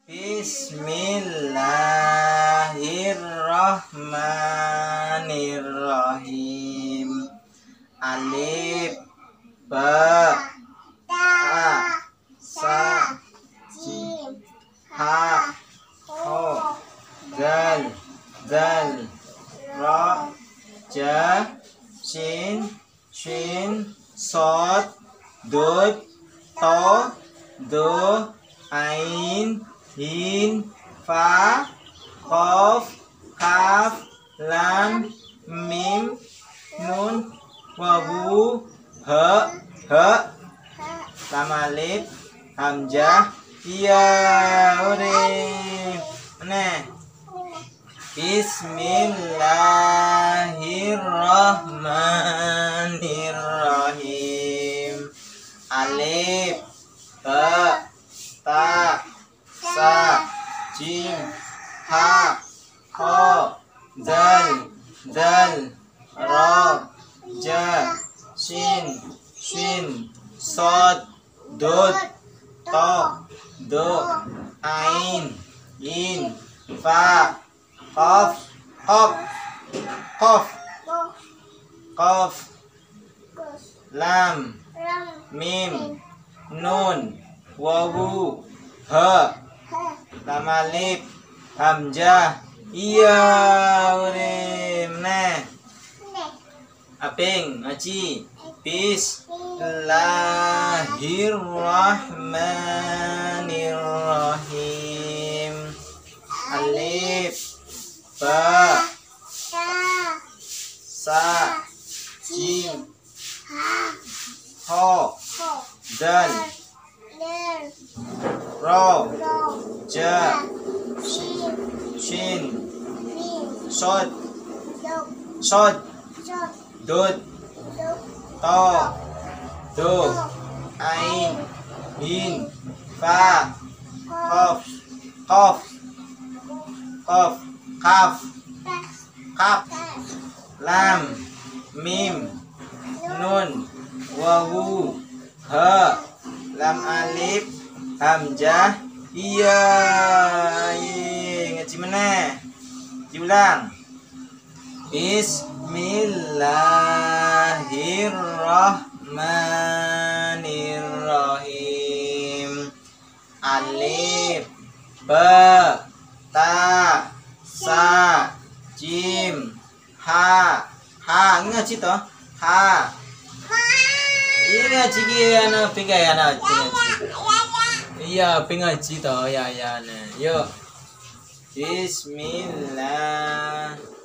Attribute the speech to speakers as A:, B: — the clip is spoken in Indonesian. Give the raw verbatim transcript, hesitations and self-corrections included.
A: Bismillahirrahmanirrahim. Alif, ba, ta, sa, jim, ha, ho, dal, dal, ra, ja, shin, shin, sod, dud, to, do, ain, hin, fa, qaf, kaf, lam, mim, nun, wawu, ha, ha, lam alif, hamzah, ya, udah, mana? Bismillahirrahmanirrahim. Alif, ba, ta, sa, jim, ha, ho, dal, dal, ra, ja, shin, shin, sod, dud, to, do, ain, in, fa, qaf, qaf, qaf, qaf, lam, mim, nun, wawu, ha, lam alif, hamzah, iya, urim, nah, apeng, ngaji, Bismillahirrahmanirrahim. Alif, ba, sa, jim, ho, dal, ra, ja, shin, sod, sod, dud, to, do, ain, hin, fa, qaf, qaf, qaf, kaf, kaf, lam, mim, nun, wawu, ha, lam alif, hamzah, iya, iya, ngaji mana? Diulang. Bismillahirrahmanirrahim. Alif, ba, ta, sa, jim, ha, ha, ngaji toh, ha, ini ngaji gimana? Pinggir ya nak, iya pingaji toh, ya ya nah, yuk, Bismillah.